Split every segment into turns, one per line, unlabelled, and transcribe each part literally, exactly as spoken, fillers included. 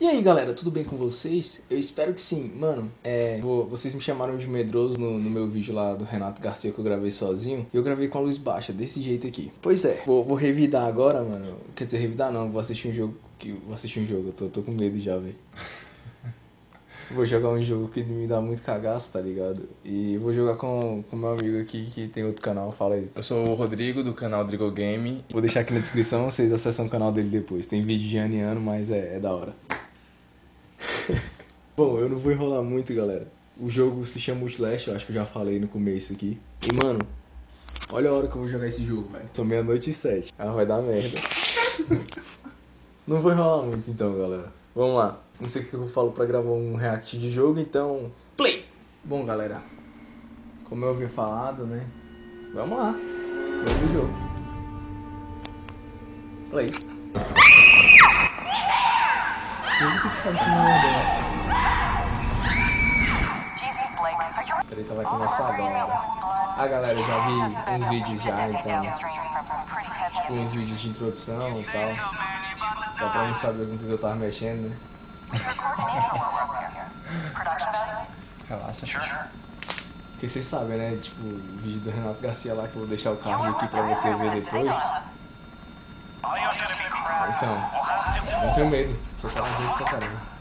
E aí galera, tudo bem com vocês? Eu espero que sim. Mano, é, vou, vocês me chamaram de medroso no, no meu vídeo lá do Renato Garcia que eu gravei sozinho. E eu gravei com a luz baixa, desse jeito aqui. Pois é, vou, vou revidar agora, mano. Quer dizer, revidar não, vou assistir um jogo que Vou assistir um jogo, eu tô, tô com medo já, velho. Vou jogar um jogo que me dá muito cagaço, tá ligado? E vou jogar com o meu amigo aqui que tem outro canal, fala aí.
Eu sou o Rodrigo, do canal Drigo Game.
Vou deixar aqui na descrição, vocês acessam o canal dele depois. Tem vídeo de ano em ano, mas é, é da hora. Bom, eu não vou enrolar muito, galera. O jogo se chama Outlast, eu acho que eu já falei no começo aqui. E, mano, olha a hora que eu vou jogar esse jogo, velho. São meia-noite e sete. Ah, vai dar merda. Não vou enrolar muito, então, galera. Vamos lá. Não sei o que eu falo pra gravar um react de jogo, então... Play! Bom, galera, como eu havia falado, né? Vamos lá. Vamos pro jogo. Play. O que que faz esse merda? Peraí, tava aqui nessa agora. Ah, galera, eu já vi uns vídeos já, então. Tipo, uns vídeos de introdução e tal. Só pra mim saber com o que eu tava mexendo, né?
Relaxa.
Porque vocês sabem, né? Tipo, o vídeo do Renato Garcia lá, que eu vou deixar o card aqui pra você ver depois. Então, não tenho medo. Sou corajoso pra caramba.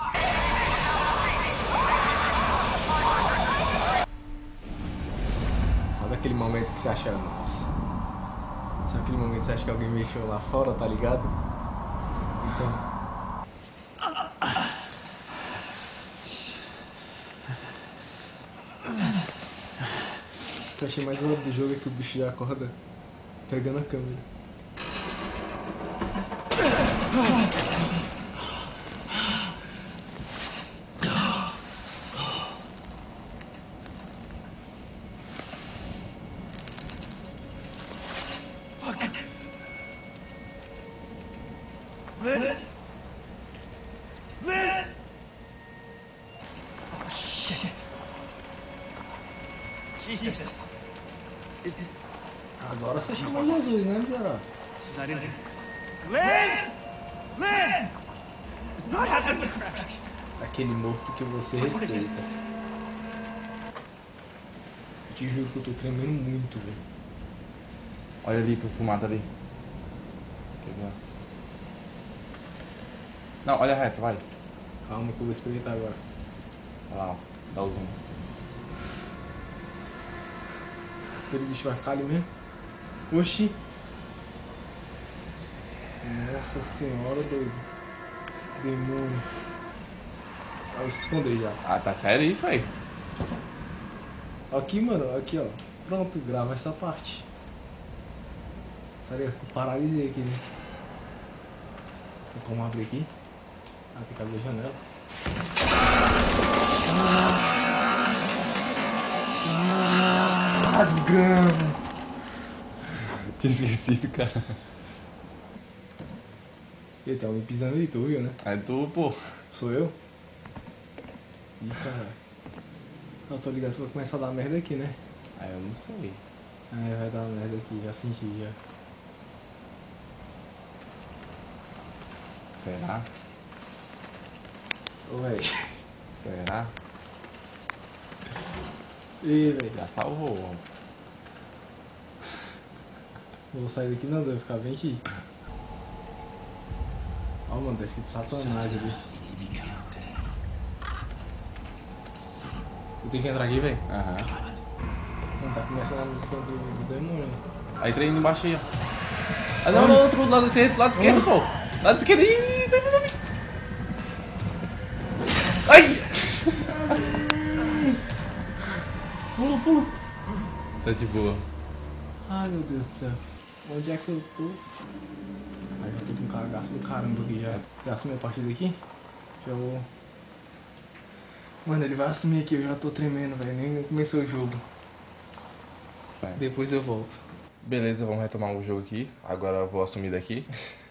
Sabe aquele momento que você acha, nossa. Sabe aquele momento que você acha que alguém mexeu lá fora, tá ligado? Então. O que eu achei mais louco do jogo é que o bicho já acorda pegando a câmera.
Lynn! Lynn! Oh, shit. Jesus. Is this...
Agora você chamou Jesus, né, miserável?
She's not in here. Lynn! Lynn! Not happening to crash.
Aquele morto que você respeita. Eu te juro que eu tô tremendo muito, velho.
Olha ali pro, pro mato ali. Quer ver? Não, olha reto, vai.
Calma que eu vou experimentar agora.
Olha lá, ó. Dá o zoom.
Aquele bicho vai ficar ali mesmo? Oxi! Nossa senhora, doido. Demônio. Ah, eu se esconder já.
Ah, tá sério isso aí?
Aqui, mano, aqui, ó. Pronto, grava essa parte. Sério, eu paralisei aqui, né? Tem como abrir aqui? Ah, tem que abrir a janela. Ah, desgrama!
Tinha esquecido, cara.
E tem alguém pisando ali, tu viu, né?
É tu, pô.
Sou eu? Ih, cara. Não, tô ligado, você vai começar a dar merda aqui, né?
Ah, eu não sei.
É, vai dar merda aqui, já senti, já.
Será?
Ô, véi.
Será?
Ih, véi.
Já salvou, ó.
Não vou sair daqui não, deve ficar bem aqui. Ó, mano, tá escrito Satanás ali. Eu tenho que entrar aqui, velho.
Aham.
Não, tá começando a música do, do demônio.
Aí trem embaixo aí, ó. Ah, não, não, outro lado esquerdo, lado esquerdo, pô. Lado esquerdo aí. Vem, vem, vem. Ai!
Pula, pula.
Tá de boa.
Ai, meu Deus do céu. Onde é que eu tô? Ai, já tô com um cagaço do caramba aqui já. Você assumiu a partir daqui? Já vou... Mano, ele vai assumir aqui, eu já tô tremendo, velho. Nem começou o jogo.
Vai.
Depois eu volto.
Beleza, vamos retomar o jogo aqui. Agora eu vou assumir daqui.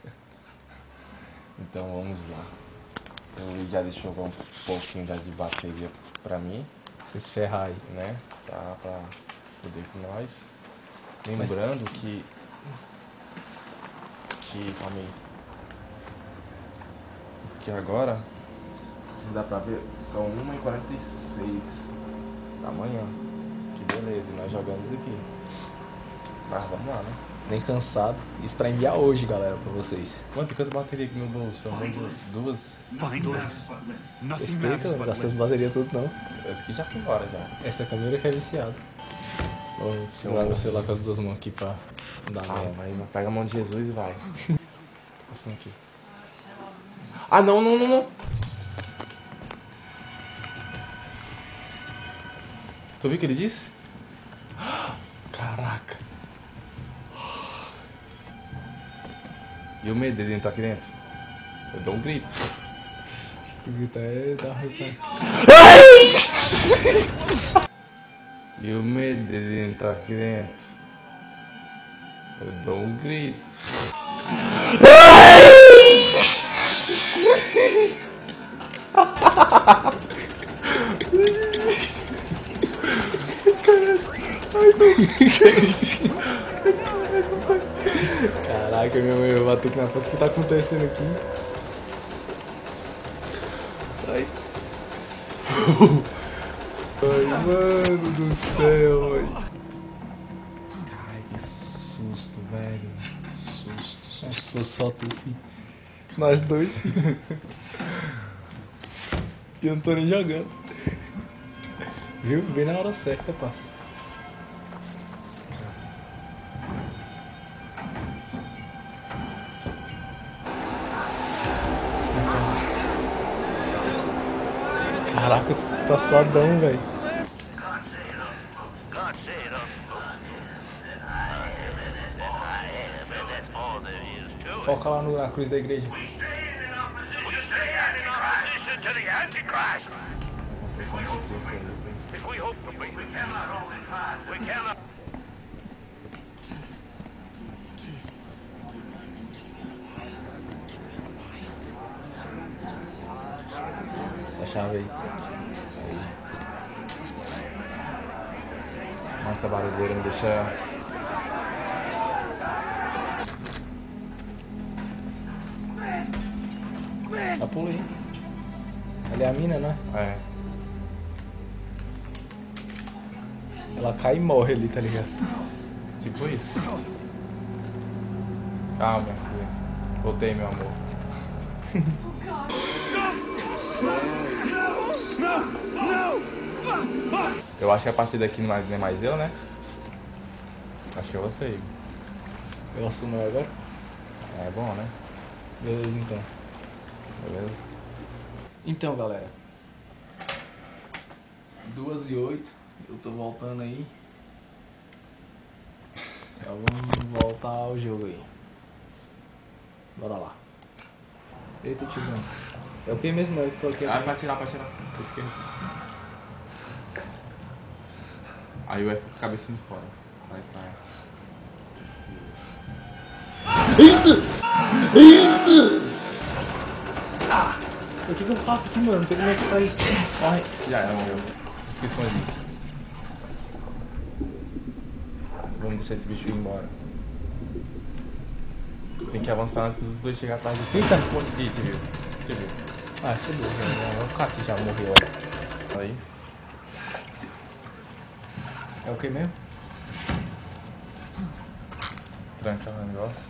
Então vamos lá. Ele já deixou um pouquinho já de bateria pra mim,
Você se ferrar aí.
né? Pra, pra poder com nós. Lembrando que... Que... Calma aí. aqui agora. Se dá pra ver, são uma e quarenta e seis da manhã. Que beleza, e nós jogamos aqui. Mas vamos lá, né?
Nem cansado. Isso pra enviar hoje, galera, pra vocês.
Mano, tem quantas baterias aqui no meu bolso? Eu mando duas.
Finally. Nothing
Respeita,
matters
não
but
gasta as
living.
baterias tudo não.
Essa aqui já foi embora já.
Essa câmera que é viciada. Vou segurar meu celular com as duas mãos aqui pra não dar
Ah,
merda.
mas pega a mão de Jesus e vai. Passando aqui. Ah, não, não, não, não. Tu viu o que ele disse? Caraca. E o medo dele entrar aqui dentro? Eu dou um grito.
Se tu gritar é dar ruim pra...
E o medo dele entrar aqui dentro? Eu dou um grito.
Caraca, minha mãe vai bater aqui na porta. O que tá acontecendo aqui? Ai. Ai, mano do céu, ai.
Ai, que susto, velho. Susto, susto.
Se fosse só tu, filho. Nós dois, filho. E eu não tô nem jogando. Viu? Bem na hora certa, parça. Caraca, tá suadão, velho.
God save us. I am, and that's all there is to it.
Foca lá no, na cruz da igreja.
We stand in opposition to the Antichrist. If we hope to be, we cannot only try. We cannot.
A chave aí.
Nossa, essa barulheira me deixa.
Tá pula aí. Ali é a mina, né?
É.
Ela cai e morre ali, tá ligado?
Tipo isso. Calma, minha filha. Voltei, meu amor. Eu acho que a partir daqui não é nem mais eu, né? Acho que é você, Igor.
Eu assumo ela agora?
É bom, né?
Beleza, então.
Beleza?
Então, galera. Duas e oito. Eu tô voltando aí. Então vamos voltar ao jogo aí. Bora lá. Eita, tiozão. É o que mesmo? É o que eu coloquei
Ah,
aqui.
pra tirar, pra tirar. Pra esquerda. Aí vai ficar cabeça de fora. Vai entrar.
O que que eu faço aqui, mano? Não sei como é que sai. Corre.
Já era, morreu. Inscrições ali. Vamos deixar esse bicho ir embora. Tem que avançar antes dos dois chegar atrás de
Eita.
Esconde aqui, te viu? Te viu?
Ah, fodeu, velho. Vai ficar aqui já morreu. Ó.
Aí.
É o que mesmo?
Tranca o negócio.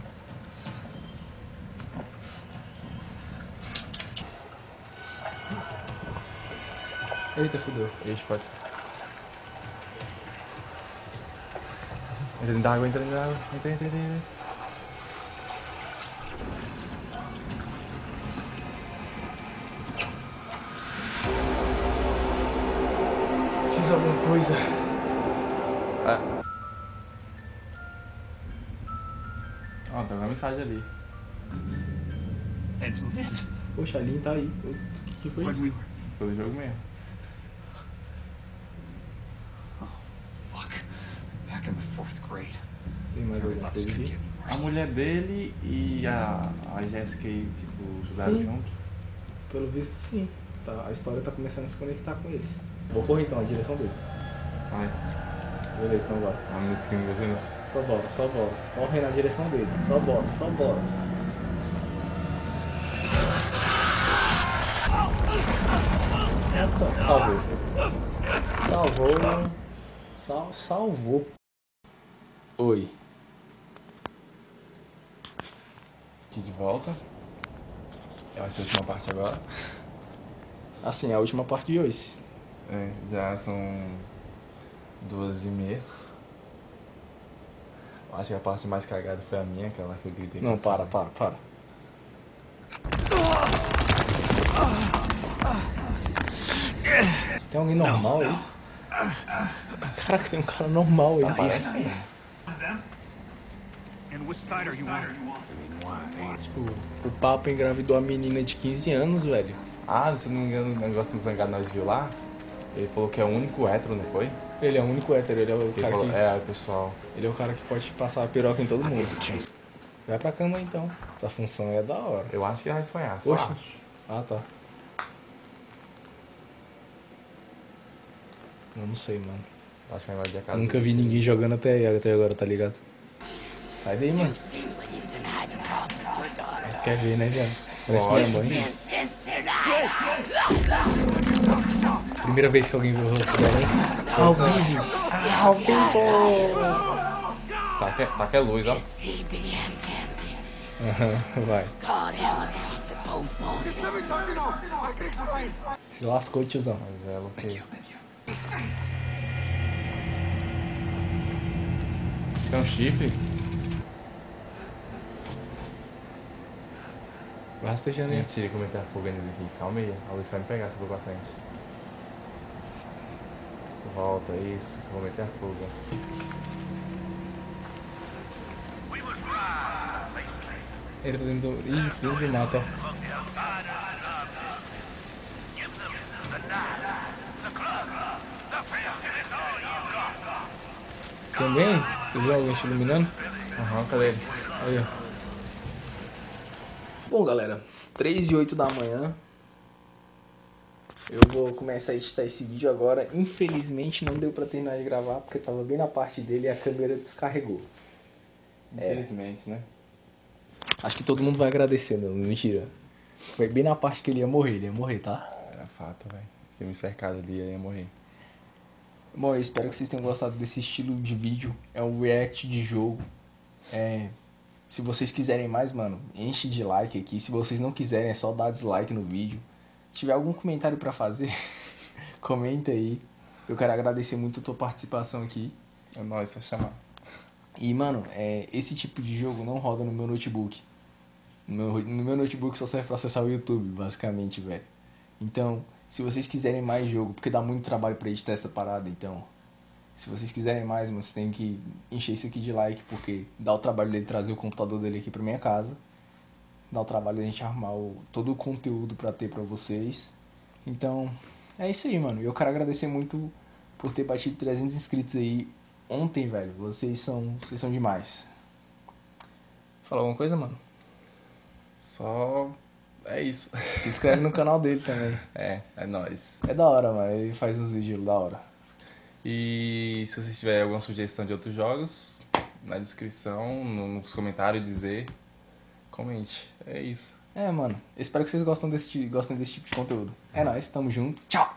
Eita, fodeu.
Ixi, pode. Entra dentro da água, entra dentro da água. Entra, entra, entra, entra.
Fiz alguma coisa.
Ah. Ó, tem uma mensagem ali.
And Lynn,
Poxa, a Lin tá aí. O que, que foi
when
isso?
we were.
Foi do jogo mesmo.
Fuck. Back in the fourth grade.
Tem mais
I
alguma
thought this
coisa
could
aqui?
get
A
worse.
mulher dele e a, a Jéssica aí, tipo, estudaram
Sim.
junto.
Pelo visto, sim. Tá, a história tá começando a se conectar com eles. Vou correr então, a direção dele.
Ai,
Beleza, então bora.
a música não gostei não.
Só bora, só bora. Corre na direção dele. Só bora, só bora. Pronto, salvou. Salvou. Sal, salvou. Oi.
Aqui de volta. Vai ser a última parte agora.
Assim, é a última parte de hoje.
É, já são duas e meia. Acho que a parte mais cagada foi a minha, aquela que eu gritei.
Não, para, para, para. Tem alguém normal aí? Caraca, tem um cara normal aí.
Parece.
And which side are you on?
Tipo, o Papa engravidou a menina de quinze anos, velho.
Ah, se não me engano, o negócio que o Zangado nós viu lá, ele falou que é o único hétero, não foi?
Ele é o único hétero, ele é o
Ele
cara
falou,
que...
é, o pessoal.
Ele é o cara que pode passar a piroca em todo mundo. Vai pra cama então. Essa função é da hora.
Eu acho que ele vai sonhar, só
Oxe.
acho.
Ah, tá. Eu não sei, mano.
Acho que vai de casa.
Nunca vi ninguém jogando até, até agora, tá ligado? Sai daí, mano. Tu quer ver, né, viado? Parece minha mãe. Primeira vez que alguém viu o rosto dela, hein? Ao vivo! Ao vivo!
Tá que, tá que é luz, ó.
Aham, vai. Se lascou, tiozão.
Mas é o que. Tem um chifre?
Vai rastejando aí.
Mentira que eu meti a fuga nele aqui. Calma aí, a luz vai me pegar se eu for pra frente. Volta, isso, que eu vou meter a fuga.
We was right, basically.
Ele tá dentro do... Ih, Deus me mata, ó.
Give them the knife, the club, the film, and it's all you got.
Também? Tu viu alguém te iluminando?
Aham, cadê ele?
Aí, ó. Bom, galera, três e oito da manhã. Eu vou começar a editar esse vídeo agora. Infelizmente não deu pra terminar de gravar, porque eu tava bem na parte dele e a câmera descarregou.
Infelizmente, né?
Acho que todo mundo vai agradecer, não, mentira. Foi bem na parte que ele ia morrer, ele ia morrer, tá?
Era fato, velho. Tinha me cercado ali, eu ia morrer.
Bom, eu espero que vocês tenham gostado desse estilo de vídeo. É um react de jogo. É... Se vocês quiserem mais, mano, enche de like aqui. Se vocês não quiserem, é só dar dislike no vídeo. Se tiver algum comentário pra fazer, comenta aí. Eu quero agradecer muito a tua participação aqui.
É nóis, só chamar.
E, mano, é, esse tipo de jogo não roda no meu notebook. No meu, no meu notebook só serve pra acessar o YouTube, basicamente, velho. Então, se vocês quiserem mais jogo, porque dá muito trabalho pra editar essa parada, então... Se vocês quiserem mais, mano, vocês têm que encher isso aqui de like, porque dá o trabalho dele trazer o computador dele aqui pra minha casa. Dá o trabalho da gente arrumar o, todo o conteúdo pra ter pra vocês. Então, é isso aí, mano. E eu quero agradecer muito por ter batido trezentos inscritos aí ontem, velho. Vocês são, vocês são demais. Fala alguma coisa, mano?
Só... é isso.
Se inscreve no canal dele também.
É, é nóis.
É da hora, mano. Ele faz uns vídeos da hora.
E se vocês tiverem alguma sugestão de outros jogos, na descrição, no- nos comentários, dizer, comente. É isso.
É, mano. Eu espero que vocês gostem desse, ti- gostem desse tipo de conteúdo. É nóis, tamo junto. Tchau!